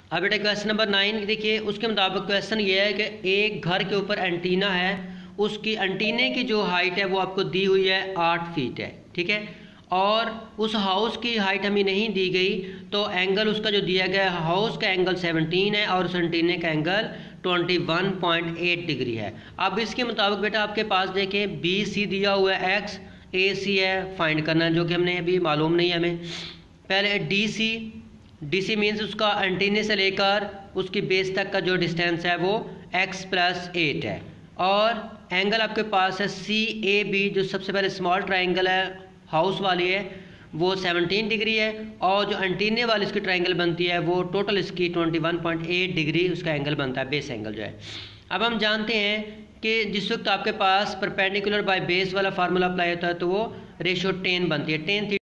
अब बेटा question number 9 देखिए, उसके मुताबिक क्वेश्चन ये है कि एक घर के ऊपर एंटीना है, उसकी एंटीने की जो हाइट है वो आपको दी हुई है 8 फीट है, ठीक है। और उस हाउस की हाइट हमें नहीं दी गई, तो एंगल उसका जो दिया गया है, हाउस का एंगल 17 है और उस एंटीने का एंगल 21.8 डिग्री है। अब इसके मुताबिक बेटा आपके पास देखें बी सी दिया हुआ है, एक्स ए सी है, फाइंड करना जो कि हमने अभी मालूम नहीं है हमें। पहले डी सी मीन्स उसका एंटीने से लेकर उसकी बेस तक का जो डिस्टेंस है वो x+8 है। और एंगल आपके पास है सी ए बी, जो सबसे पहले स्मॉल ट्राइंगल है हाउस वाली है, वो 17 डिग्री है। और जो एंटीने वाली इसकी ट्राइंगल बनती है वो टोटल इसकी 21.8 डिग्री उसका एंगल बनता है, बेस एंगल जो है। अब हम जानते हैं कि जिस वक्त आपके पास परपेंडिकुलर बाय बेस वाला फार्मूला अप्लाई होता है तो वो रेशो 10 बनती है, 10